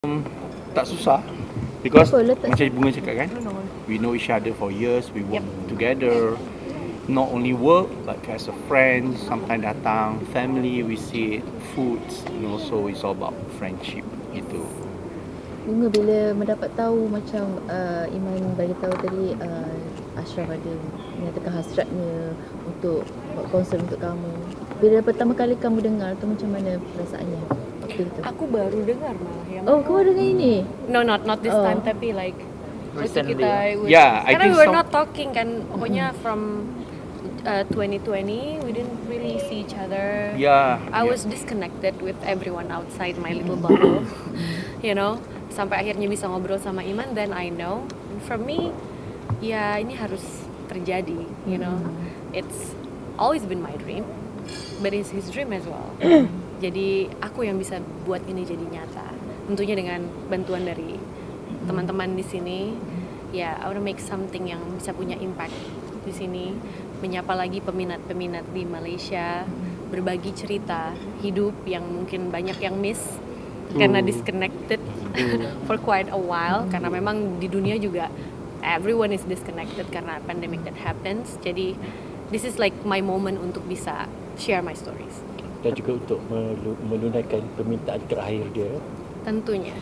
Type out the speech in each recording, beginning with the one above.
Tak susah because Apa letak macam Bunga cakap kan, we know each other for years, we work together, not only work but as a friend. Sometimes datang family, we see foods, and also it's all about friendship gitu. Bunga bila mendapat tahu macam Iman bagi tahu tadi Ashraf ada menyatakan hasratnya untuk buat konsert untuk kamu. Bila pertama kali kamu dengar tu macam mana perasaannya waktu itu? Aku baru dengar malah yang Oh, kamu dengar ini? no not this Oh. time tapi like waktu Recently, kita Yeah, I karena think we were some- not talking kan pokoknya from 2020 we didn't really see each other. Yeah, I was disconnected with everyone outside my little bubble, you know, sampai akhirnya bisa ngobrol sama Iman. Then I know, and for me, ya ini harus terjadi, you know. It's always been my dream, but it's his dream as well. Jadi aku yang bisa buat ini jadi nyata. Tentunya dengan bantuan dari teman-teman di sini. Ya, I wanna make something yang bisa punya impact di sini, menyapa lagi peminat-peminat di Malaysia, berbagi cerita hidup yang mungkin banyak yang miss karena disconnected for quite a while, karena memang di dunia juga everyone is disconnected karena pandemic that happens. Jadi this is like my moment untuk bisa share my stories. dan juga untuk menunaikan permintaan terakhir dia. Tentunya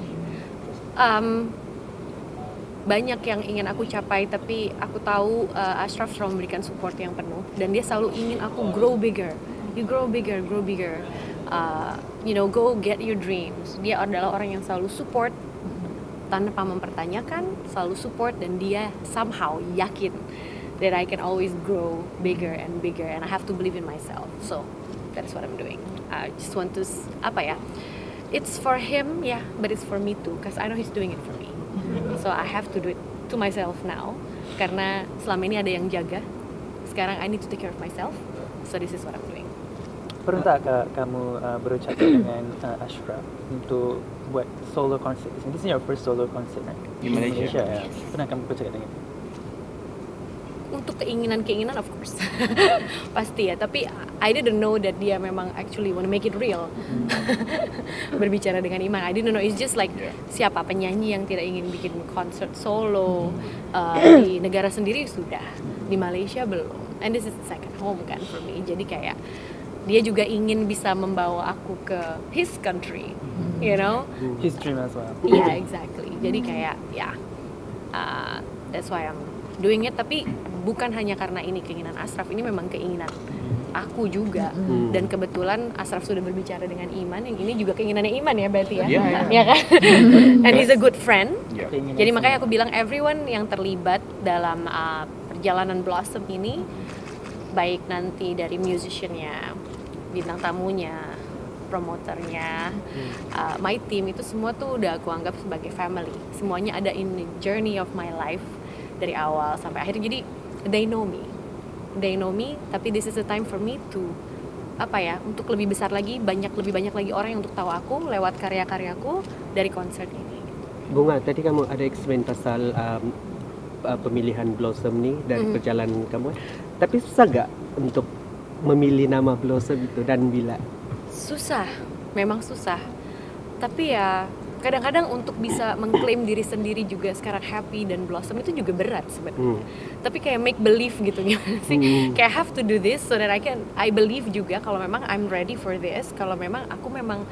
banyak yang ingin aku capai, tapi aku tahu Ashraf selalu memberikan support yang penuh dan dia selalu ingin aku grow bigger. You grow bigger, you know, go get your dreams. Dia adalah orang yang selalu support tanpa mempertanyakan, selalu support, dan dia somehow yakin that I can always grow bigger and I have to believe in myself. So that's what I'm doing. I just want to it's for him, yeah, but it's for me too, because I know he's doing it for me. So I have to do it to myself now, karena selama ini ada yang jaga. Sekarang I need to take care of myself. So this is what I'm doing. Pernah tak kamu berucap dengan Ashraf untuk buat solo concert? This is your first solo concert, right? Di Malaysia. Ya. Pernah kamu bercakap dengan dia? Untuk keinginan of course pasti ya, tapi I didn't know that dia memang actually wanna make it real. Berbicara dengan Iman, I didn't know, it's just like siapa penyanyi yang tidak ingin bikin concert solo di negara sendiri sudah, di Malaysia belum, and this is the second home kan for me. Jadi kayak dia juga ingin bisa membawa aku ke his country, you know. His dream as well. Yeah, exactly. Jadi kayak that's why I'm doing it. Tapi bukan hanya karena ini keinginan Ashraf, ini memang keinginan aku juga. Dan kebetulan Ashraf sudah berbicara dengan Iman, yang ini juga keinginannya Iman ya berarti ya. Ya kan? And he's a good friend. Yeah. Jadi makanya aku bilang everyone yang terlibat dalam perjalanan Blossom ini, baik nanti dari musiciannya, bintang tamunya, promoternya, my team, itu semua tuh udah aku anggap sebagai family. Semuanya ada in the journey of my life dari awal sampai akhir. Jadi they know me, tapi this is the time for me to untuk lebih besar lagi, lebih banyak lagi orang yang untuk tahu aku lewat karya-karyaku dari konser ini. Bunga, tadi kamu ada explain pasal pemilihan Blossom ni dan perjalanan kamu. Tapi susah gak untuk memilih nama Blossom itu dan bila? Susah, memang susah. Tapi ya kadang-kadang untuk bisa mengklaim diri sendiri juga sekarang happy dan Blossom itu juga berat sebenarnya. Tapi kayak make believe gitu gimana sih? Kayak have to do this so that I believe juga kalau memang I'm ready for this, kalau memang aku memang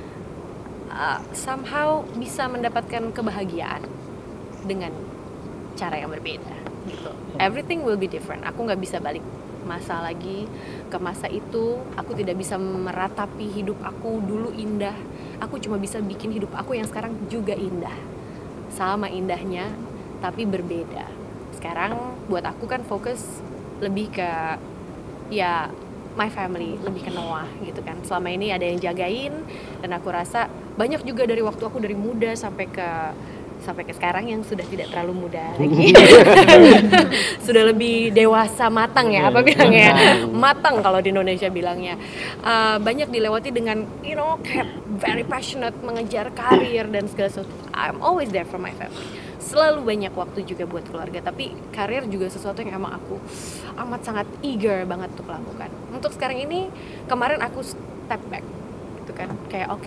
somehow bisa mendapatkan kebahagiaan dengan cara yang berbeda gitu. Everything will be different. Aku nggak bisa balik masa lagi ke masa itu. Aku tidak bisa meratapi hidup aku dulu indah. Aku cuma bisa bikin hidup aku yang sekarang juga indah. Sama indahnya, tapi berbeda. Sekarang buat aku kan fokus lebih ke ya my family, lebih ke Noah gitu kan. Selama ini ada yang jagain, dan aku rasa banyak juga dari waktu aku dari muda sampai ke sekarang yang sudah tidak terlalu muda lagi. Sudah lebih dewasa, matang ya, apa bilangnya? Matang kalau di Indonesia bilangnya. Banyak dilewati dengan kayak very passionate mengejar karir dan segala sesuatu. I'm always there for my family. Selalu banyak waktu juga buat keluarga, tapi karir juga sesuatu yang emang aku amat sangat eager banget untuk lakukan. Untuk sekarang ini, kemarin aku step back gitu kan. Kayak oke,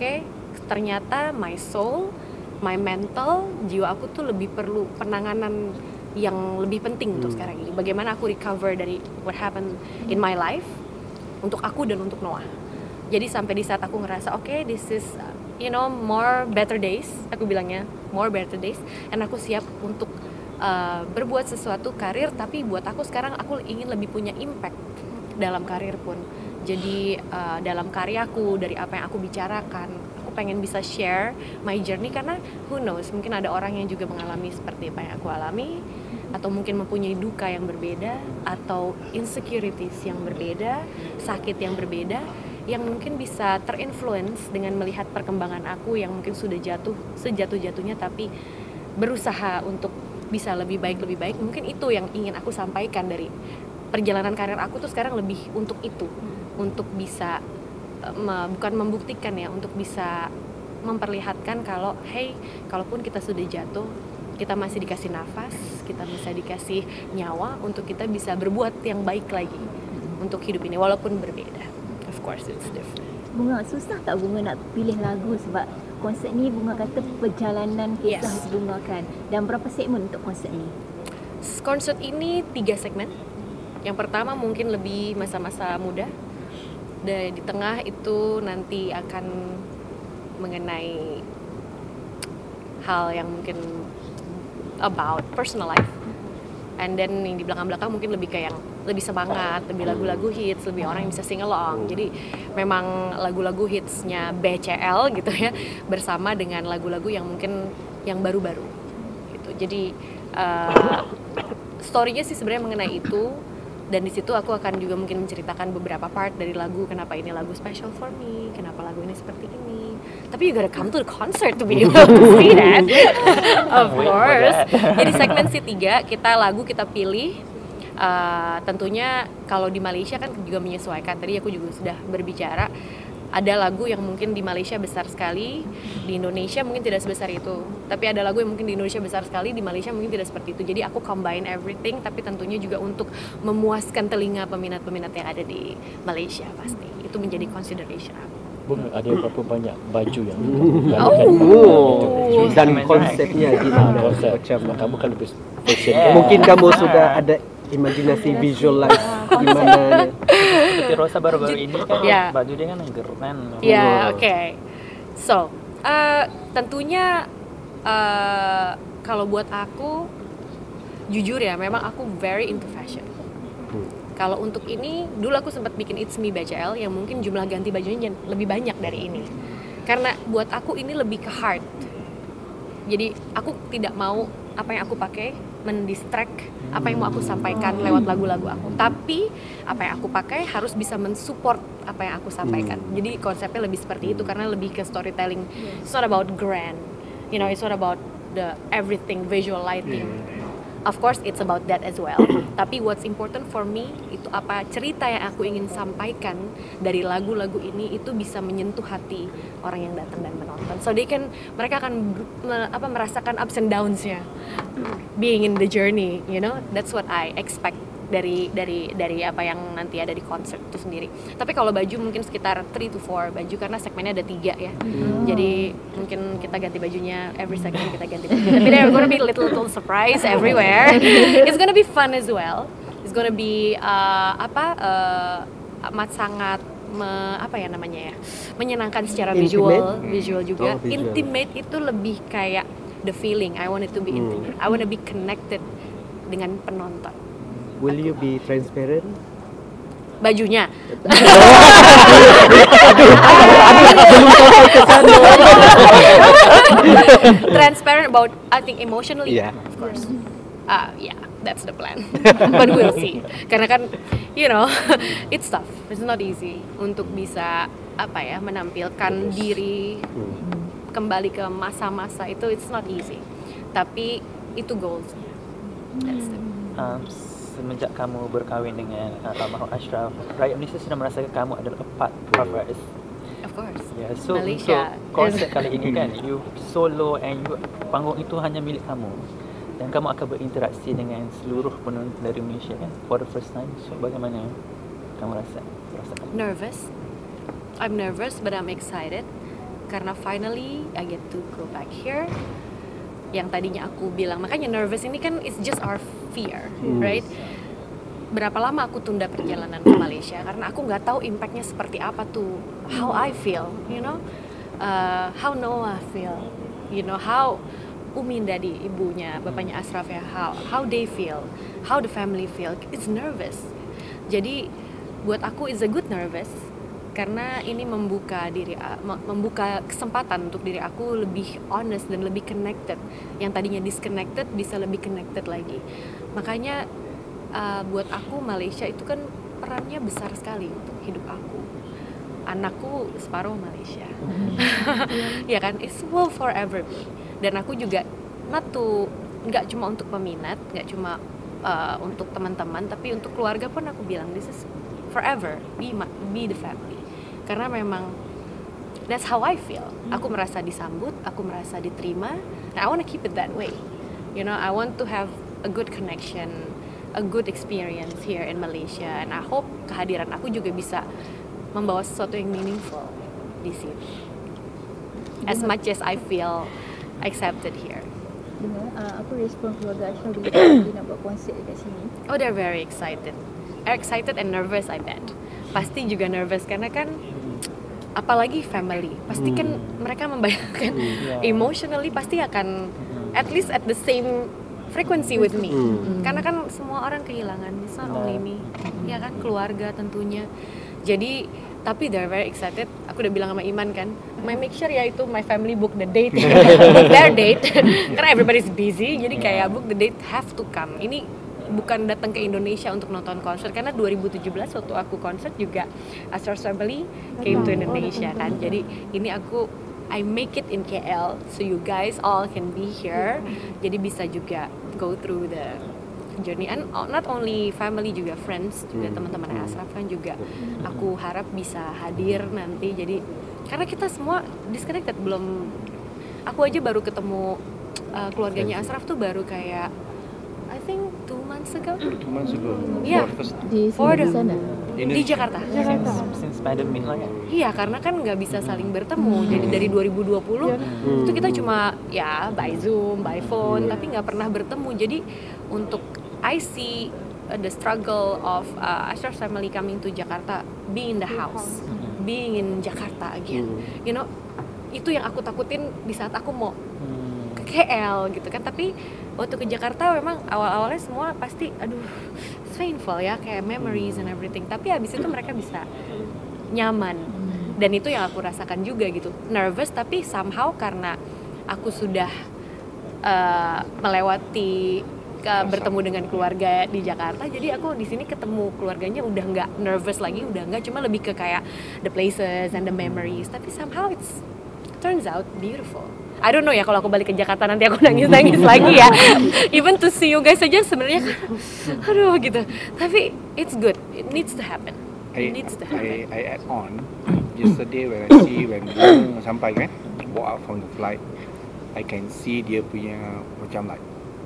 ternyata my soul, my mental, jiwa aku tuh lebih perlu penanganan yang lebih penting untuk sekarang ini. Bagaimana aku recover dari what happened in my life untuk aku dan untuk Noah. Jadi sampai di saat aku ngerasa okay, this is more better days, aku bilangnya more better days, dan aku siap untuk berbuat sesuatu karir, tapi buat aku sekarang aku ingin lebih punya impact dalam karir pun. Jadi dalam karyaku, dari apa yang aku bicarakan, aku pengen bisa share my journey, karena who knows, mungkin ada orang yang juga mengalami seperti apa yang aku alami, atau mungkin mempunyai duka yang berbeda, atau insecurities yang berbeda, sakit yang berbeda, yang mungkin bisa terinfluence dengan melihat perkembangan aku yang mungkin sudah jatuh sejatuh-jatuhnya, tapi berusaha untuk bisa lebih baik. Mungkin itu yang ingin aku sampaikan dari perjalanan karir aku tuh sekarang, lebih untuk itu, untuk bisa bukan membuktikan ya, untuk bisa memperlihatkan kalau hey, kalaupun kita sudah jatuh, kita masih dikasih nafas, kita bisa dikasih nyawa untuk kita bisa berbuat yang baik lagi untuk hidup ini, walaupun berbeda. Of course it's different. Bunga, susah tak Bunga nak pilih lagu sebab konsert ni Bunga kata perjalanan kisah Yes. Bunga kan. Dan berapa segmen untuk konsert ni? Konsert ini 3 segmen. Yang pertama mungkin lebih masa-masa muda. Dan di tengah itu nanti akan mengenai hal yang mungkin about personal life. And then yang di belakang-belakang mungkin lebih kayak yang lebih semangat, lebih lagu-lagu hits, lebih orang yang bisa sing along. Jadi memang lagu-lagu hitsnya BCL gitu ya, bersama dengan lagu-lagu yang mungkin yang baru-baru gitu. Jadi story-nya sih sebenarnya mengenai itu, dan di situ aku akan juga mungkin menceritakan beberapa part dari lagu, kenapa ini lagu special for me, kenapa lagu ini seperti ini. Tapi you gotta come to the concert to be able to see that. Of course. Jadi segmen C3 kita pilih. Tentunya kalau di Malaysia kan juga menyesuaikan. Tadi aku juga sudah berbicara, ada lagu yang mungkin di Malaysia besar sekali, di Indonesia mungkin tidak sebesar itu. Tapi ada lagu yang mungkin di Indonesia besar sekali, di Malaysia mungkin tidak seperti itu. Jadi aku combine everything, tapi tentunya juga untuk memuaskan telinga peminat-peminat yang ada di Malaysia pasti. Itu menjadi consideration aku. Bunga, ada berapa banyak baju yang Dan konsepnya gimana? konsep Macam kamu kan lebih fashion. mungkin kamu sudah ada imajinasi visualize gimana? Seperti Rosa baru-baru ini kan Ya. baju dia kan yang keren. Ya, oke. So, tentunya kalau buat aku, jujur ya, memang aku very into fashion. Kalau untuk ini, dulu aku sempat bikin It's Me BCL yang mungkin jumlah ganti bajunya lebih banyak dari ini. Karena buat aku ini lebih ke heart. Jadi aku tidak mau apa yang aku pakai mendistract apa yang mau aku sampaikan lewat lagu-lagu aku. Tapi apa yang aku pakai harus bisa mensupport apa yang aku sampaikan. Jadi konsepnya lebih seperti itu, karena lebih ke storytelling. It's not about grand, it's not about the everything visual lighting. Of course it's about that as well. Tapi what's important for me itu apa cerita yang aku ingin sampaikan dari lagu-lagu ini itu bisa menyentuh hati orang yang datang dan menonton. So mereka akan merasakan ups and downs-nya, being in the journey, that's what I expect dari apa yang nanti ada di konser itu sendiri. Tapi kalau baju mungkin sekitar 3 to 4 baju, karena segmennya ada 3 ya. Jadi mungkin kita ganti bajunya every segment, kita ganti baju. Tapi there gonna be little surprise everywhere. It's gonna be fun as well. It's gonna be amat sangat menyenangkan secara visual juga. Visual. Intimate itu lebih kayak the feeling. I want it to be intimate. I want to be connected dengan penonton. Will you be transparent? Bajunya. Transparent about, I think, emotionally. Yeah. Of course. Yeah, that's the plan. But we'll see. Karena kan, it's tough. It's not easy untuk bisa menampilkan diri kembali ke masa-masa itu. It's not easy. Tapi itu goals. That's it. Semenjak kamu berkahwin dengan almarhum Ashraf, rakyat Malaysia sudah merasakan kamu adalah a part of us. Of course. Yeah, so Malaysia. untuk konsert kali ini kan, you solo and panggung itu hanya milik kamu. Dan kamu akan berinteraksi dengan seluruh penonton dari Malaysia kan, for the first time. So bagaimana kamu rasakan? Nervous. I'm nervous, but I'm excited. karena finally I get to go back here. Yang tadinya aku bilang, makanya nervous ini kan it's just our fear, right? Berapa lama aku tunda perjalanan ke Malaysia karena aku nggak tahu impactnya seperti apa tuh, how I feel, you know, how Noah feel, you know, how Umi Dadi, ibunya, bapaknya Ashraf ya, how they feel, how the family feel, it's nervous. Jadi buat aku it's a good nervous karena ini membuka kesempatan untuk diri aku lebih honest dan lebih connected. Yang tadinya disconnected bisa lebih connected lagi. Makanya buat aku Malaysia itu kan perannya besar sekali untuk hidup aku. Anakku separuh Malaysia, ya kan, it's will forever be. Dan aku juga nggak cuma untuk peminat, nggak cuma untuk teman-teman, tapi untuk keluarga pun aku bilang this is forever be the family. Karena memang that's how I feel. Aku merasa disambut, aku merasa diterima. And I want to keep it that way. You know, I want to have a good connection, a good experience here in Malaysia, and I hope kehadiran aku juga bisa membawa sesuatu yang meaningful di sini. As much as I feel accepted here. Dengar, apa respon keluarga Ashraf bila dia nak buat konsert dekat sini? Oh, they're very excited. Excited and nervous, I bet. Pasti juga nervous karena kan apalagi family. Pasti kan mereka membayangkan emotionally pasti akan at least at the same frequency with me. Karena kan semua orang kehilangan, it's not only me. Ya kan, keluarga tentunya. Jadi tapi they're very excited. Aku udah bilang sama Iman kan, make sure ya itu my family book the date, book their date. Karena everybody's busy, jadi kayak book the date, have to come. Ini bukan datang ke Indonesia untuk nonton konser, karena 2017 waktu aku konser juga Ashraf's family came to Indonesia kan. Jadi ini I make it in KL so you guys all can be here. Jadi bisa juga go through the journey, and not only family juga friends juga teman-teman Ashraf kan juga aku harap bisa hadir nanti. Jadi karena kita semua disconnected, belum, aku aja baru ketemu keluarganya Ashraf tuh baru kayak I think 2 months ago. 2 months ago. Yeah. Di sana. Di Jakarta. Since pandemic lah kan. Iya, karena kan nggak bisa saling bertemu. Jadi dari 2020 itu kita cuma ya by Zoom, by phone, tapi nggak pernah bertemu. Jadi untuk I see the struggle of Ashraf's family coming to Jakarta, being in the house, being in Jakarta again. You know, itu yang aku takutin di saat aku mau ke KL gitu kan. Tapi waktu ke Jakarta memang awal-awalnya semua pasti aduh it's painful ya, kayak memories and everything. Tapi habis itu mereka bisa nyaman. Dan itu yang aku rasakan juga gitu. Nervous tapi somehow karena aku sudah melewati bertemu dengan keluarga di Jakarta, jadi aku di sini ketemu keluarganya udah nggak nervous lagi, udah nggak, cuma lebih ke kayak the places and the memories. Tapi somehow turns out beautiful. I don't know ya, kalau aku balik ke Jakarta nanti aku nangis lagi ya. Even to see you guys aja sebenarnya aduh gitu. Tapi it's good. It needs to happen. I add on. Yesterday when dia sampai kan, walk out from the flight, I can see dia punya macam like,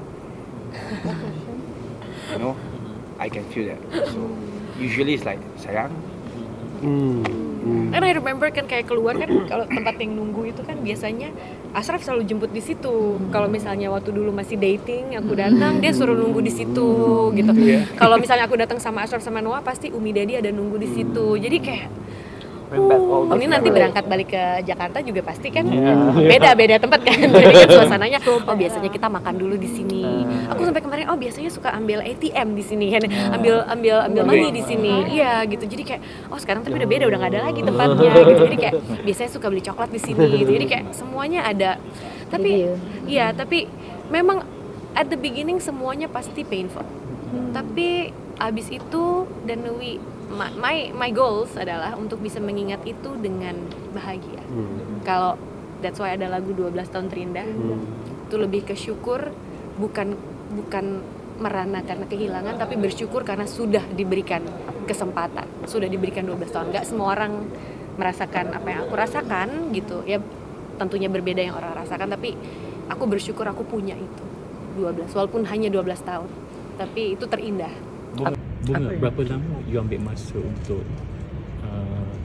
you know, I can feel that. So usually it's like sayang. Kan I remember kan kayak keluar kan, kalau tempat yang nunggu itu kan biasanya Ashraf selalu jemput di situ. Kalau misalnya waktu dulu masih dating, aku datang dia suruh nunggu di situ gitu. Kalau misalnya aku datang sama Ashraf sama Noah, pasti Umi Dadi ada nunggu di situ. Jadi kayak ini nanti berangkat balik ke Jakarta juga pasti kan beda tempat kan. Jadi kan suasananya biasanya kita makan dulu di sini. Aku sampai kemarin biasanya suka ambil ATM di sini kan. Ambil money di sini. Iya gitu. Jadi kayak sekarang tapi udah beda, udah enggak ada lagi tempatnya gitu. Jadi kayak biasanya suka beli coklat di sini gitu. Jadi kayak semuanya ada. Tapi tapi memang at the beginning semuanya pasti painful. Tapi abis itu dan my goals adalah untuk bisa mengingat itu dengan bahagia. Kalau that's why ada lagu 12 tahun terindah. Itu lebih ke syukur, bukan merana karena kehilangan, tapi bersyukur karena sudah diberikan kesempatan, sudah diberikan 12 tahun. Gak semua orang merasakan apa yang aku rasakan gitu. Ya tentunya berbeda yang orang rasakan, tapi aku bersyukur aku punya itu 12, walaupun hanya 12 tahun. Tapi itu terindah. Bunga, berapa lama you ambil masa untuk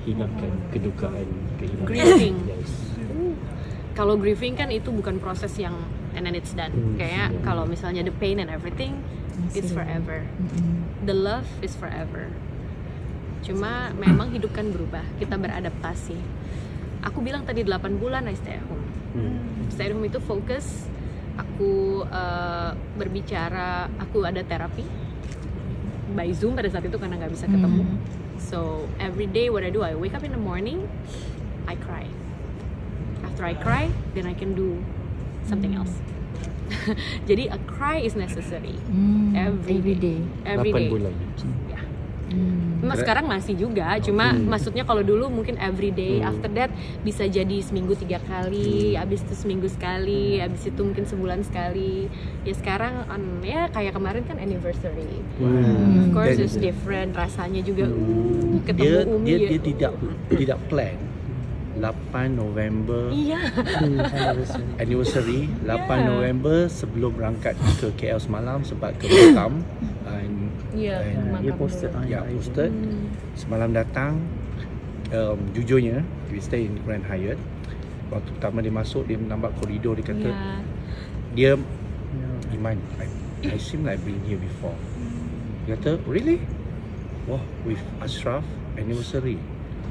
menghilangkan kedukaan, kehilangan. Grieving. Yes. Kalau grieving kan itu bukan proses yang and then it's done. Kayak kalau misalnya the pain and everything, it's forever. The love is forever. Cuma memang hidup kan berubah, kita beradaptasi. Aku bilang tadi 8 bulan I stay at home. Stay at home itu fokus. Aku berbicara, aku ada terapi by Zoom pada saat itu karena nggak bisa ketemu. So every day what I do, I wake up in the morning, I cry. After I cry, then I can do something else. Jadi a cry is necessary every day. Every 8 day. bulan. Ya. Mas sekarang masih juga, cuma maksudnya kalau dulu mungkin every day, after that bisa jadi seminggu 3 kali, habis itu seminggu sekali, habis itu mungkin sebulan sekali. Ya sekarang ya kayak kemarin kan anniversary. Of course it's different, rasanya juga ketemu Umi. Dia tidak plan. 8 November Iya. anniversary 8 November sebelum berangkat ke KL semalam sempat ke Batam Iya, Dia posted on ya your IG. posted semalam datang. Jujurnya we stay in Grand Hyatt. Waktu pertama dia masuk, dia nampak koridor, dia kata dia Iman, I seem like been here before. Dia kata really? Wah, with Ashraf anniversary.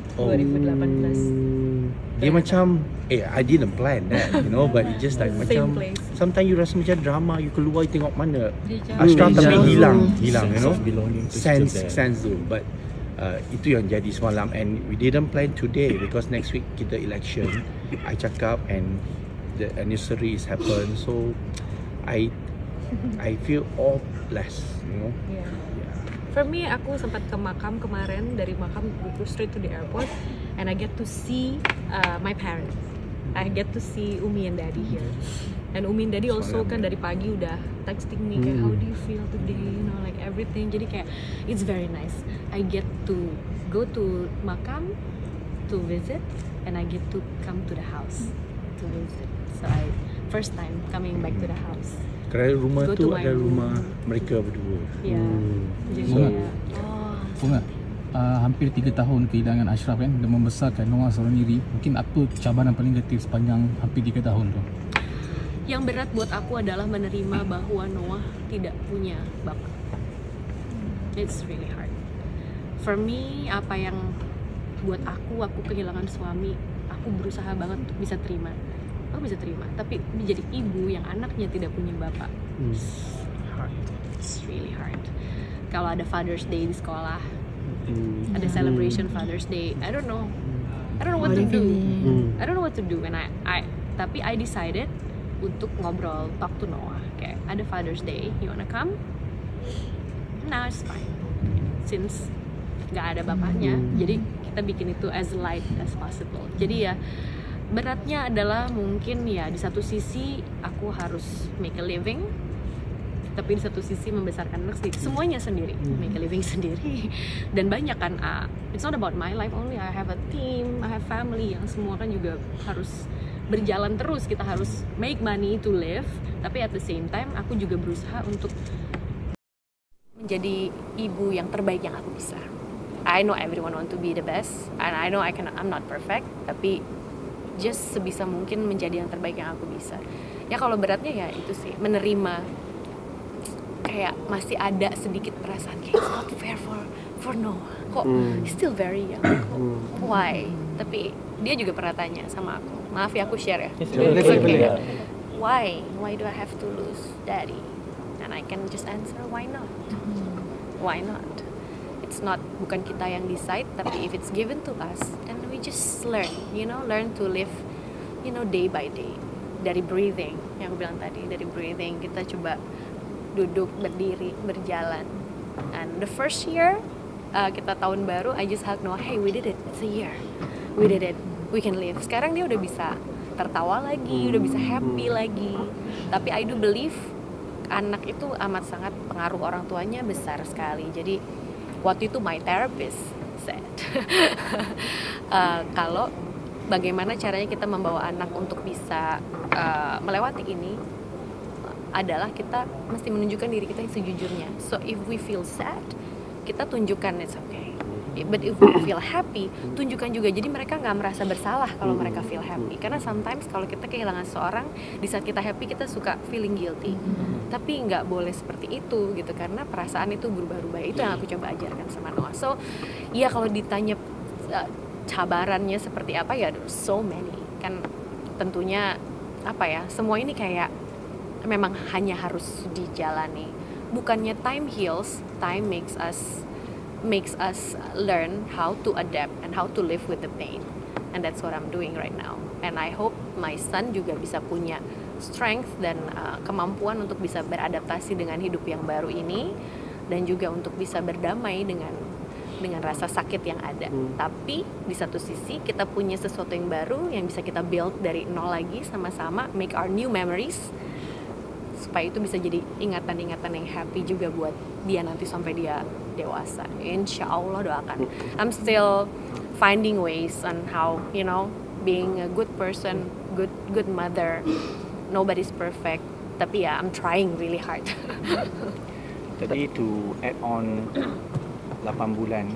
2018. Dia macam I didn't plan that, you know, but it just like macam place. sometimes you rasa macam drama, you keluar you tengok mana Dia Ashraf tapi hilang, Sense you know, of belonging to still there. sense tu. But itu yang jadi semalam, and we didn't plan today because next week kita election. I cakap and the anniversary is happen, so I feel all blessed, you know. For me, aku sempat ke makam kemarin. Dari makam we go straight to the airport, and I get to see my parents. I get to see Umi and Daddy here. And Umi and Daddy also kan dari pagi udah texting me kayak how do you feel today, you know, like everything. Jadi kayak it's very nice. I get to go to makam to visit, and I get to come to the house to visit. So I first time coming back to the house. Kerana rumah Go tu to my adalah room. rumah mereka berdua. Ya. Jadi Bunga. kayak Bunga, hampir 3 tahun kehilangan Ashraf kan dan membesarkan Noah seorang diri. Mungkin apa cabaran paling getih sepanjang hampir 3 tahun tu? yang berat buat aku adalah menerima bahwa Noah tidak punya bapak. It's really hard. For me, apa yang buat aku kehilangan suami, aku berusaha banget untuk bisa terima. Aku bisa terima, tapi menjadi ibu yang anaknya tidak punya bapak, hard. It's really hard. Kalau ada Father's Day di sekolah, ada celebration Father's Day, I don't know what to do. I don't know what to do, and tapi I decided untuk ngobrol, talk to Noah. Kayak ada Father's Day, you wanna come? Nah, it's fine. Since nggak ada bapaknya, jadi kita bikin itu as light as possible. Jadi ya beratnya adalah mungkin ya di satu sisi aku harus make a living, tapi di satu sisi membesarkan anak sendiri, semuanya sendiri, make a living sendiri. Dan banyak kan, it's not about my life only, I have a team, I have family yang semua kan juga harus berjalan terus. Kita harus make money to live, tapi at the same time aku juga berusaha untuk menjadi ibu yang terbaik yang aku bisa. I know everyone want to be the best, and I know I'm not perfect, tapi just sebisa mungkin menjadi yang terbaik yang aku bisa. Ya kalau beratnya ya itu sih, menerima kayak masih ada sedikit perasaan kayak it's not fair for Noah. Kok he's still very young. Kok, why? Tapi dia juga pernah tanya sama aku. Maaf ya aku share ya. Yes, It's boleh, okay. boleh. Why? Why do I have to lose daddy? And I can just answer, why not? Why not? It's not, bukan kita yang decide, tapi if it's given to us, then we just learn, learn to live, day by day. Dari breathing, yang aku bilang tadi, dari breathing kita coba duduk, berdiri, berjalan. And the first year, kita tahun baru, I just hug Noah, hey we did it, it's a year, we did it, we can live. Sekarang dia udah bisa tertawa lagi, udah bisa happy lagi. Tapi I do believe anak itu amat sangat pengaruh orang tuanya besar sekali. Jadi waktu itu my therapist said kalau bagaimana caranya kita membawa anak untuk bisa melewati ini adalah kita mesti menunjukkan diri kita yang sejujurnya. So if we feel sad, kita tunjukkan it's okay. But if we feel happy, tunjukkan juga. Jadi mereka nggak merasa bersalah kalau mereka feel happy. Karena sometimes kalau kita kehilangan seseorang, di saat kita happy kita suka feeling guilty. Tapi nggak boleh seperti itu gitu, karena perasaan itu berubah-ubah. Itu yang aku coba ajarkan sama Noah. So, ya kalau ditanya cabarannya seperti apa, ya there's so many. Kan tentunya apa ya, semua ini kayak memang hanya harus dijalani. Bukannya time heals, time makes us learn how to adapt and how to live with the pain. And that's what I'm doing right now. And I hope my son juga bisa punya strength dan kemampuan untuk bisa beradaptasi dengan hidup yang baru ini, dan juga untuk bisa berdamai dengan rasa sakit yang ada. Tapi di satu sisi kita punya sesuatu yang baru yang bisa kita build dari nol lagi sama-sama, make our new memories, supaya itu bisa jadi ingatan-ingatan yang happy juga buat dia nanti sampai dia dewasa. Insya Allah, doakan. I'm still finding ways on how, being a good person, good mother. Nobody's perfect, tapi ya I'm trying really hard. Tadi to add on 8 bulan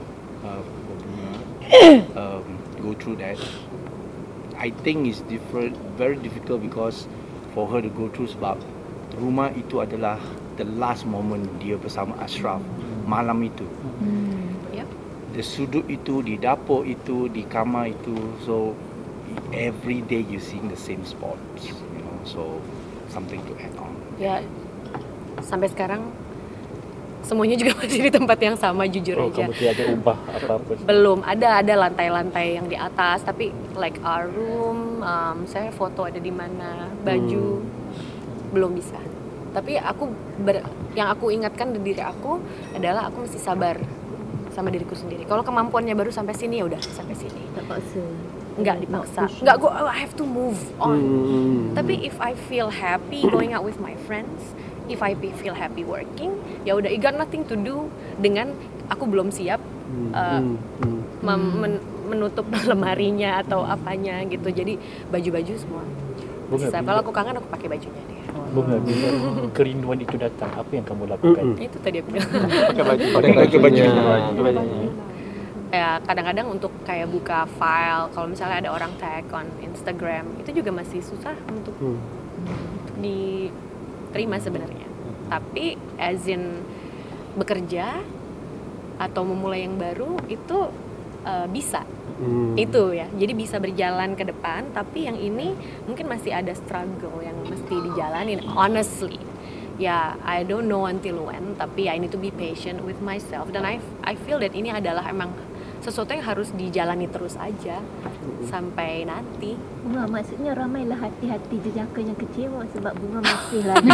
go through that, I think it's very difficult because for her to go through, sebab rumah itu adalah the last moment dia bersama Ashraf malam itu. Yep. Di sudut itu, di dapur itu, di kamar itu, so every day you seeing the same spots, so something to add on. Ya, sampai sekarang semuanya juga masih di tempat yang sama, jujur aja. Kamu tidak ada ubah apa-apa? Belum, ada lantai-lantai yang di atas, tapi like our room, saya foto ada di mana, baju belum bisa. Tapi yang aku ingatkan di diri aku adalah aku mesti sabar sama diriku sendiri. Kalau kemampuannya baru sampai sini, ya udah sampai sini. Tak paksa. Nggak dipaksa. Nggak, I have to move on. Tapi if I feel happy going out with my friends, if I feel happy working, ya udah, it got nothing to do dengan aku belum siap menutup lemarinya atau apanya gitu. Jadi baju-baju semua. Kalau aku kangen, aku pakai bajunya dia. Bunga, bila kerinduan itu datang, apa yang kamu lakukan? Itu tadi aku bilang. Pakai baju. Ya, kadang-kadang untuk kayak buka file, kalau misalnya ada orang tag on Instagram, itu juga masih susah untuk diterima sebenarnya. Tapi as in bekerja atau memulai yang baru itu bisa. Itu ya, jadi bisa berjalan ke depan. Tapi yang ini mungkin masih ada struggle yang mesti dijalanin, honestly. Ya, I don't know until when, tapi I need to be patient with myself. Dan I feel that ini adalah emang sesuatu yang harus dijalani terus aja sampai nanti. Bunga, maksudnya ramailah hati-hati jejaka yang kecewa sebab Bunga masih lagi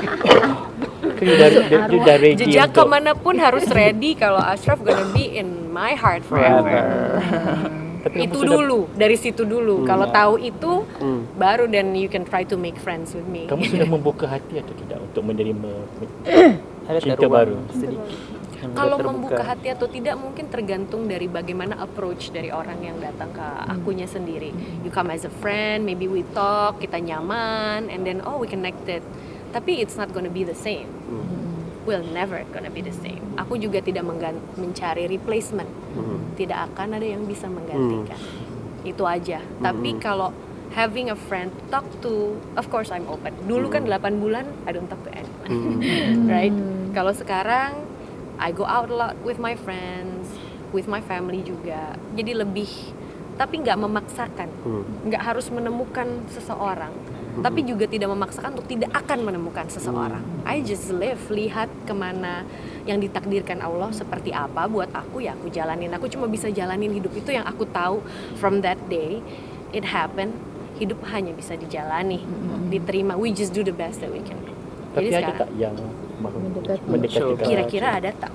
Dia ready jejaka untuk manapun harus ready kalau Ashraf gonna be in my heart forever. Tapi Itu kamu sudah- dulu, dari situ dulu. Kalau tahu itu, baru then you can try to make friends with me. Kamu sudah membuka hati atau tidak untuk menerima Ada cinta ruang baru? sedikit. Kalau membuka hati atau tidak mungkin tergantung dari bagaimana approach dari orang yang datang ke akunya sendiri. You come as a friend, maybe we talk, kita nyaman, and then we connected. Tapi it's not gonna be the same. Will never gonna be the same. Aku juga tidak mencari replacement. Tidak akan ada yang bisa menggantikan. Itu aja. Tapi kalau having a friend to talk to, of course I'm open. Dulu kan 8 bulan I don't talk to anyone. Right? Kalau sekarang I go out a lot with my friends, with my family juga. Jadi lebih, tapi nggak memaksakan, nggak harus menemukan seseorang, tapi juga tidak memaksakan untuk tidak akan menemukan seseorang. I just lihat kemana yang ditakdirkan Allah seperti apa buat aku, ya aku jalanin. Aku cuma bisa jalanin hidup itu yang aku tahu from that day it happened. Hidup hanya bisa dijalani, diterima. We just do the best that we can. Tapi Jadi ada sekarang tak yang mendekati kira-kira ada tak?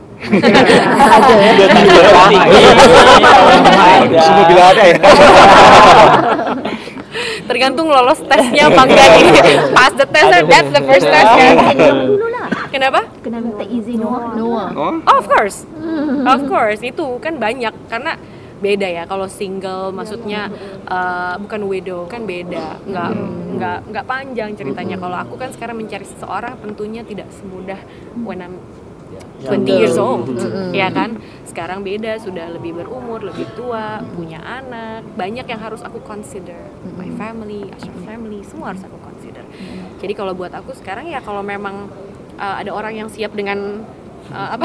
Semua bila ada ya. Tergantung lolos tesnya apa enggak nih. Pass the test, that's the first test kan. Kenapa? kena minta izin Noah. Oh, of course. Of course, itu kan banyak karena beda ya. Kalau single maksudnya bukan widow kan beda. Nggak panjang ceritanya. Kalau aku kan sekarang mencari seseorang tentunya tidak semudah when I'm 20 years old, ya kan? Sekarang beda, sudah lebih berumur, lebih tua, punya anak, banyak yang harus aku consider. My family, Ashraf family, semua harus aku consider. Jadi kalau buat aku sekarang ya kalau memang ada orang yang siap dengan apa?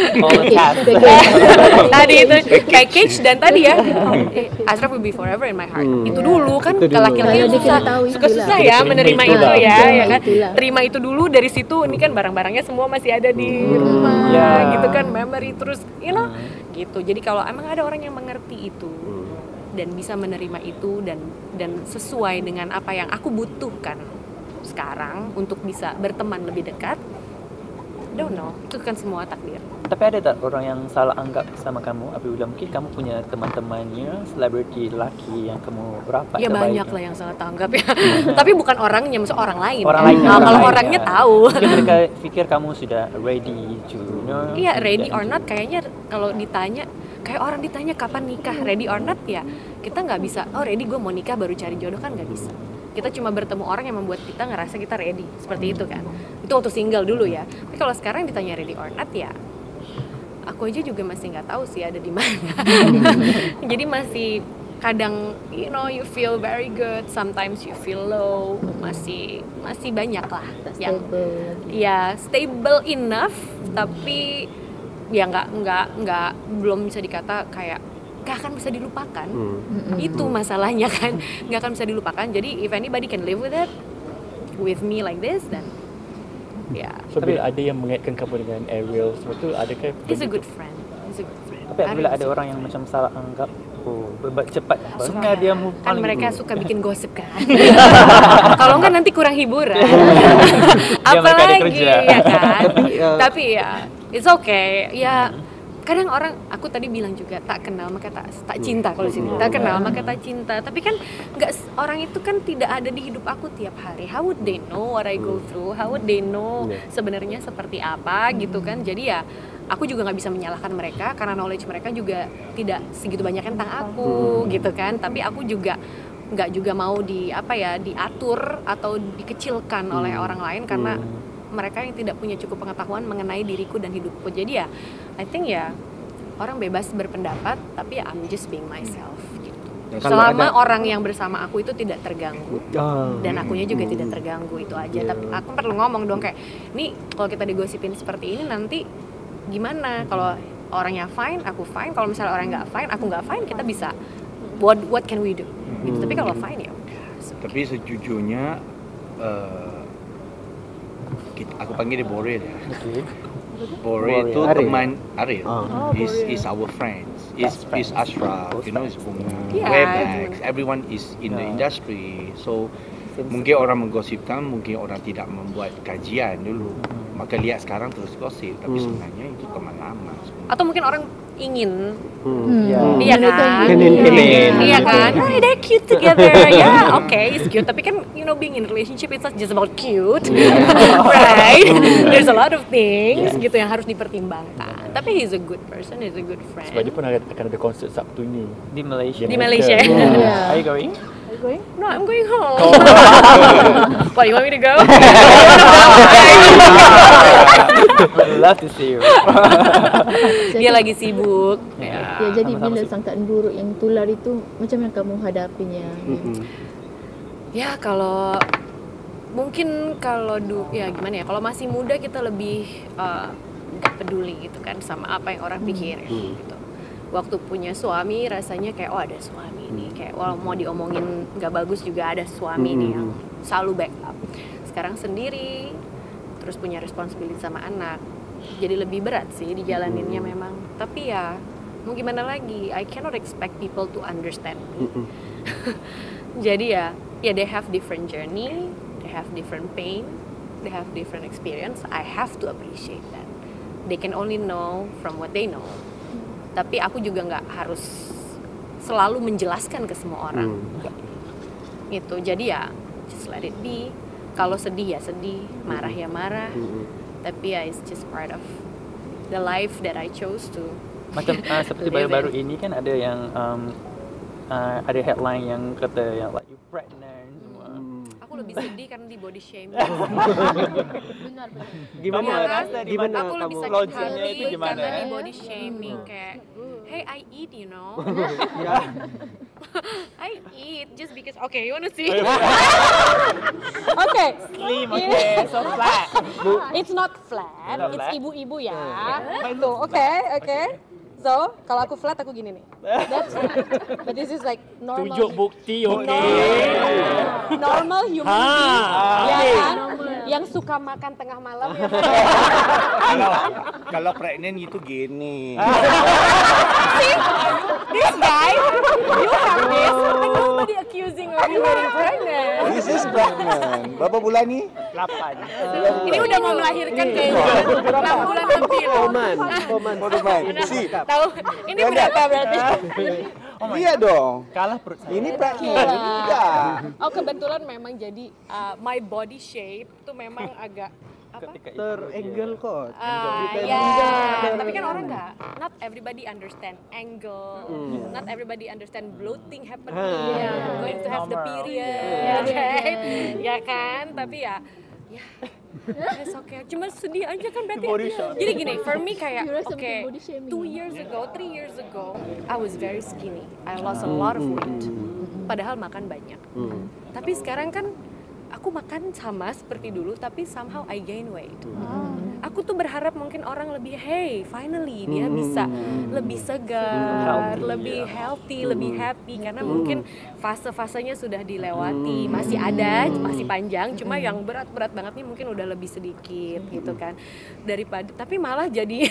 Tadi itu package dan tadi ya Ashraf will be forever in my heart. Itu dulu kan laki-laki susah ya menerima itu ya kan. Terima itu dulu, dari situ ini kan barang-barangnya semua masih ada di rumah gitu kan, memory terus gitu. Jadi kalau emang ada orang yang mengerti itu dan bisa menerima itu dan sesuai dengan apa yang aku butuhkan sekarang untuk bisa berteman lebih dekat, don't know, itu kan semua takdir. Tapi ada tak orang yang salah anggap sama kamu apabila mungkin kamu punya teman-temannya selebriti lelaki yang kamu rapat? Ya banyak lah yang salah tanggap ya. Tapi bukan orangnya, maksud orang lain. Kalau orangnya tahu. Mungkin mereka pikir kamu sudah ready to know. Iya, ready or not kayaknya kalau ditanya, kayak orang ditanya kapan nikah, ready or not ya kita nggak bisa, oh ready gue mau nikah baru cari jodoh, kan nggak bisa. Kita cuma bertemu orang yang membuat kita ngerasa kita ready, seperti itu kan. Itu waktu single dulu ya. Tapi kalau sekarang ditanya ready or not ya, aku aja juga masih nggak tahu sih ada di mana. Jadi masih kadang you feel very good, sometimes you feel low, masih banyak lah yang ya stable enough, tapi ya nggak belum bisa dikata kayak gak akan bisa dilupakan. Itu masalahnya kan, gak akan bisa dilupakan. Jadi if anybody can live with me like this, then So bila ada yang mengaitkan kamu dengan Ariel, sebab tu adakah he's a good friend. Tapi bila ada orang yang macam salah anggap, cepat suka dia move kan mereka suka bikin gosip kan. Kalau enggak nanti kurang hiburan. Apalagi ya kan. Tapi ya it's okay ya. Kadang orang, aku tadi bilang juga tak kenal maka tak cinta, kalau di sini tak kenal maka tak cinta. Tapi kan nggak, orang itu kan tidak ada di hidup aku tiap hari. How would they know what I go through? How would they know sebenarnya seperti apa gitu kan? Jadi ya aku juga nggak bisa menyalahkan mereka karena knowledge mereka juga tidak segitu banyak tentang aku gitu kan. Tapi aku juga nggak juga mau diatur atau dikecilkan oleh orang lain karena mereka yang tidak punya cukup pengetahuan mengenai diriku dan hidupku. Jadi ya I think ya orang bebas berpendapat, tapi ya I'm just being myself gitu. Selama orang yang bersama aku itu tidak terganggu dan akunya juga tidak terganggu, itu aja. Tapi aku perlu ngomong dong kayak, nih kalau kita digosipin seperti ini nanti gimana? Kalau orangnya fine, aku fine. Kalau misalnya orang nggak fine, aku nggak fine, kita bisa what can we do? Gitu. Tapi kalau fine ya udah. Tapi sejujurnya aku panggil dia Boril ya. Boril itu teman Ariel. Is our friends. Is Ashraf. Is Bunga. Webex. Everyone is in the industry. So mungkin orang menggosipkan, mungkin orang tidak membuat kajian dulu. Maka lihat sekarang terus gosip. Tapi sebenarnya itu teman lama. Atau mungkin orang ingin Iya kan? Iya kan? Oh, they're cute together. Yeah, okay, it's cute. Tapi kan, being in a relationship it's not just about cute, right? There's a lot of things gitu yang harus dipertimbangkan. Tapi he's a good person, he's a good friend. Sebab dia pun akan ada konsert Sabtu ni di Malaysia. Di Malaysia. Are you going? No, I'm going home. What, you want me to go? I'd love to see you. Dia lagi sibuk. Ya, jadi bila sangkaan buruk yang tular itu, macam yang kamu hadapinya? Ya kalau mungkin ya gimana ya, kalau masih muda kita lebih gak peduli gitu kan sama apa yang orang pikirin gitu. Waktu punya suami rasanya kayak ada suami nih, kayak mau diomongin gak bagus juga ada suami nih yang selalu backup. Sekarang sendiri terus punya responsibility sama anak, jadi lebih berat sih dijalaninnya memang. Tapi ya mau gimana lagi, I cannot expect people to understand me. Jadi ya they have different journey, they have different pain, they have different experience. I have to appreciate that. They can only know from what they know. Tapi aku juga nggak harus selalu menjelaskan ke semua orang. Gitu. Jadi ya just let it be. Kalau sedih ya sedih, marah ya marah. Tapi ya it's just part of the life that I chose to. Macam seperti baru-baru ini kan ada yang ada headline yang kata yang like you pregnant semua. Aku aku lebih sedih karena di body shaming. Benar. Gimana? Iya kan? Gimana Aku lebih kamu? sakit Loginya hati itu gimana? karena di body shaming kayak, hey I eat, you know. I eat just because. Okay, you wanna see? Okay. Slim, okay, so flat. It's not flat, Not it's flat? ibu-ibu ya. Tuh, okay. So, kalau aku flat aku gini nih. That's flat. But this is like normal. Tunjuk bukti, okey. Normal human being. Ya kan? Yang suka makan tengah malam ya. Kalau pregnant itu gini. This guy, you have this, and nobody accusing of you getting pregnant. This is pregnant. Berapa bulan ni? 8. Ini udah mau melahirkan kayaknya. 6 bulan lebih lah. Oman. Si. Tahu? Ini berapa berarti? Lihat dong. Kalah perut saya. Ini pregnant. Ini tidak. Oh kebetulan memang jadi my body shape tuh memang agak apa? ketika itu Terangle kok. Ya, tapi kan orang nggak, not everybody understand angle, not everybody understand bloating happening, going to have the period, right? Ya kan, tapi ya, it's okay. Cuma sedih aja kan berarti. Jadi gini, for me kayak, okay, 2 years ago, 3 years ago, I was very skinny. I lost a lot of weight. Padahal makan banyak. Tapi sekarang kan aku makan sama seperti dulu, tapi somehow I gain weight. Aku tuh berharap mungkin orang lebih, hey, finally dia bisa lebih segar, lebih healthy, lebih happy, karena mungkin fase-fasenya sudah dilewati, masih ada, masih panjang, cuma yang berat-berat banget nih mungkin udah lebih sedikit gitu kan. Daripada, tapi malah jadi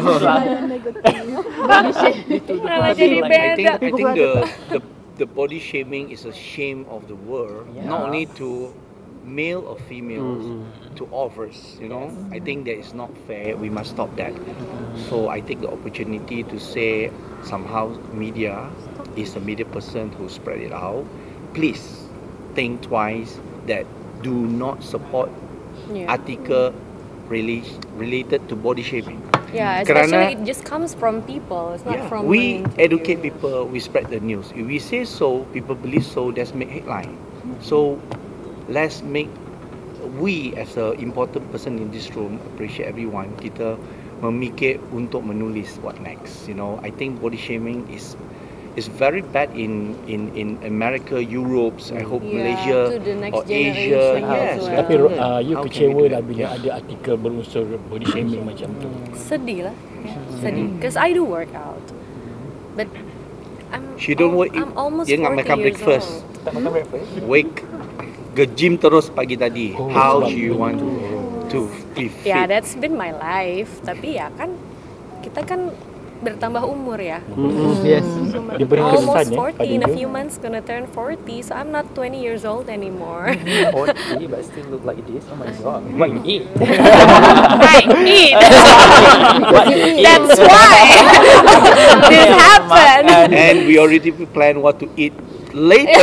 malah jadi beda. I think the body shaming is a shame of the world, not only to male or females, to all of us, you know. I think that is not fair. We must stop that. So I take the opportunity to say, somehow media is a media person who spread it out. Please think twice that do not support article related to body shaming. Yeah, especially it just comes from people. It's not from we educate people, we spread the news. If we say so, people believe so, that's make headline. So let's make, we as a important person in this room, appreciate everyone, kita memikir untuk menulis what next. You know, I think body shaming is very bad in America, Europe, I hope Malaysia to the next or Asia. generation Yes. as well. Tapi you How can kecewa we do lah that? bila ada artikel berunsur body shaming macam tu. Sedih lah, sedih. Because I do work out, but She don't work. I'm almost Dia nak 40 makan years breakfast. old. tak makan breakfast. Wake, ke gym terus pagi tadi. How do you want to be fit? Ya, that's been my life. Tapi ya kan, kita kan bertambah umur ya. Yes. Diberi kesan Almost 40 pada in a you. few months, gonna turn 40. So I'm not 20 years old anymore. 40 but still look like this. Oh my god. What you eat? I eat. That's why this happened. And we already plan what to eat later.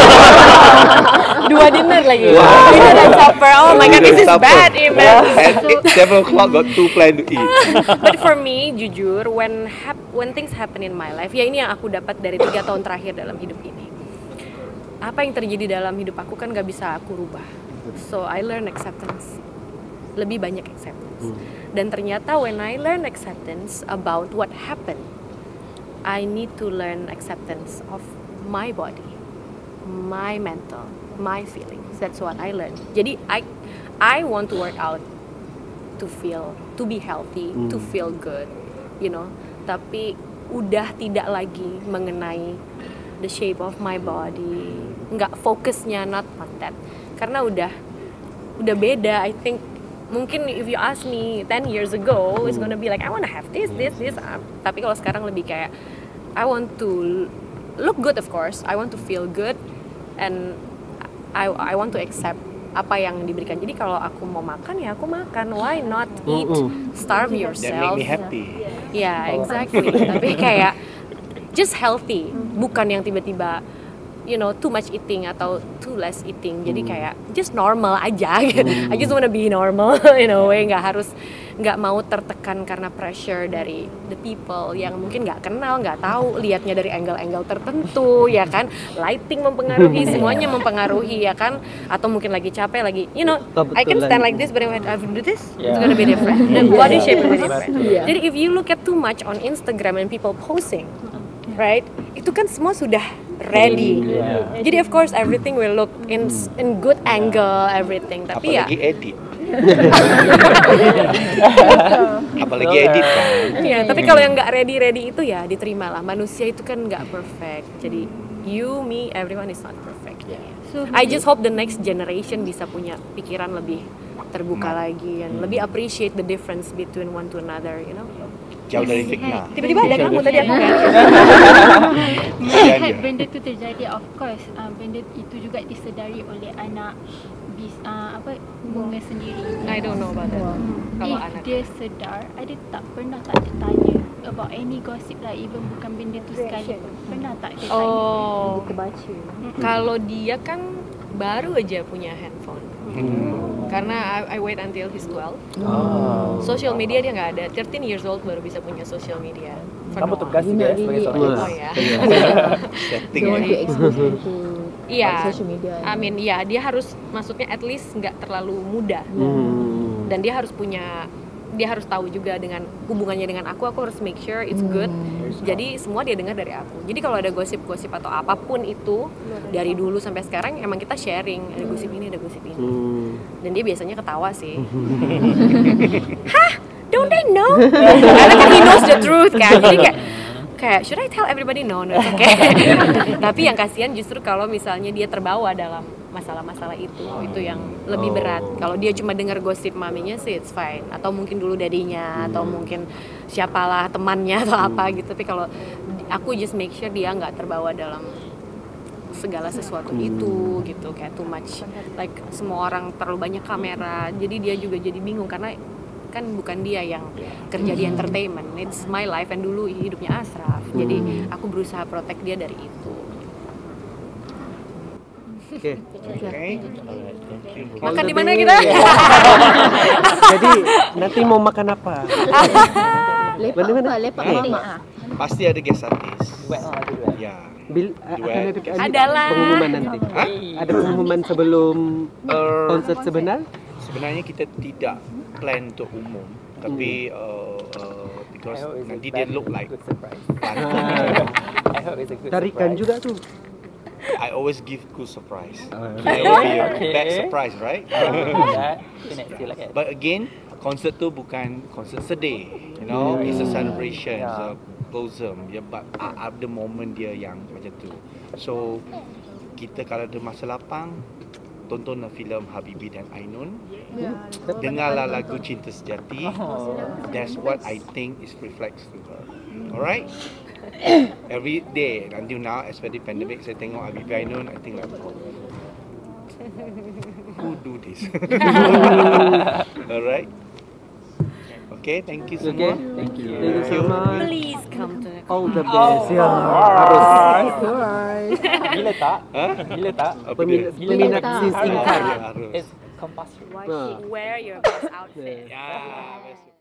2 dinner lagi. Dinner dan supper. Oh my god, this is bad even. At 7 o'clock got 2 plan to eat. But for me, jujur, when things happen in my life, ya ini yang aku dapat dari 3 tahun terakhir dalam hidup ini. Apa yang terjadi dalam hidup aku kan gak bisa aku rubah. So I learn acceptance. Lebih banyak acceptance. Dan ternyata when I learn acceptance about what happened, I need to learn acceptance of my body, my mental, my feelings. That's what I learned. Jadi I want to work out to be healthy, to feel good, you know. Tapi udah tidak lagi mengenai the shape of my body. Nggak fokusnya not on that. Karena udah beda. I think mungkin if you ask me 10 years ago, it's gonna be like I wanna have this. Tapi kalau sekarang lebih kayak I want to look good, of course. I want to feel good, and I want to accept apa yang diberikan. Jadi kalau aku mau makan ya aku makan. Why not eat? Starve That yourself. make me happy. Ya, exactly. Tapi kayak just healthy, bukan yang tiba-tiba too much eating atau too less eating. Jadi kayak just normal aja. I just wanna be normal in a way, nggak mau tertekan karena pressure dari the people yang mungkin nggak kenal, nggak tahu, lihatnya dari angle-angle tertentu, ya kan, lighting mempengaruhi, semuanya mempengaruhi, ya kan, atau mungkin lagi capek, lagi, I can stand like this, but when I do this, it's gonna be different, dan body shape will be different. Jadi if you look at too much on Instagram and people posting, right, itu kan semua sudah ready. Jadi of course everything will look in good angle, everything, tapi apalagi edit. Apalagi edit kan. Iya, tapi kalau yang nggak ready itu ya diterima lah. Manusia itu kan nggak perfect. Jadi you, me, everyone is not perfect. So I just hope the next generation bisa punya pikiran lebih terbuka lagi dan lebih appreciate the difference between one to another, Jauh dari fitnah. Tiba-tiba ada kamu tadi aku kan. Melihat benda itu terjadi, of course, benda itu juga disedari oleh anak bunga sendiri. I don't know about that. Kalau If anak dia sedar, ada tak pernah tak dia tanya about any gossip lah, even bukan benda tu sekali pun. Pernah tak dia tanya? Oh, Kebaca. kalau dia kan baru aja punya handphone. Karena I wait until he's 12. Social media dia nggak ada. 13 years old baru bisa punya social media. Kamu tugas juga sebagai seorang ibu. Oh ya. Setting They want to expose them to Iya. social media. I mean, ya dia harus, maksudnya at least nggak terlalu muda. Dan dia harus tahu juga dengan hubungannya dengan aku harus make sure it's good. Jadi semua dia dengar dari aku. Jadi kalau ada gosip-gosip atau apapun itu dari dulu sampai sekarang emang kita sharing, ada gosip ini, ada gosip ini. Dan dia biasanya ketawa sih. Hah? Don't I know? Karena kan he knows the truth kan. Jadi kayak should I tell everybody? No, it's okay. Tapi yang kasihan justru kalau misalnya dia terbawa dalam masalah-masalah itu yang lebih berat. Kalau dia cuma dengar gosip maminya sih it's fine, atau mungkin dulu dadinya, atau mungkin siapalah temannya atau apa gitu. Tapi kalau aku just make sure dia nggak terbawa dalam segala sesuatu itu gitu, kayak too much, like semua orang terlalu banyak kamera, jadi dia juga jadi bingung karena kan bukan dia yang kerja di entertainment, it's my life, and dulu hidupnya Ashraf, jadi aku berusaha protect dia dari itu. Oke. Makan di mana kita? Jadi nanti mau makan apa? Lepak apa? Pasti ada guest artist. Ya. Akan ada Adalah. pengumuman nanti. Ada pengumuman sebelum konser sebenar? Sebenarnya kita tidak plan untuk umum, tapi because nanti dia look like Tarikan juga tuh. I always give good surprise. There will be a bad surprise, right? But again, concert tu bukan concert sedih, it's a celebration, it's a blossom. But ada moment dia yang macam tu. So kita kalau ada masa lapang, tontonlah filem Habibie dan Ainun, dengarlah lagu Cinta Sejati. That's what I think is reflects to her. Alright? Every day until now, especially pandemic, saya tengok Habibie Ainun, I think like, who do this? Alright? Okay, thank you semua. Thank you so much. Please come to the All the best. Ya, harus. Gila tak? Gila tak? Peminat singkat. Harus. It's compulsory. wear your best outfit. Yeah,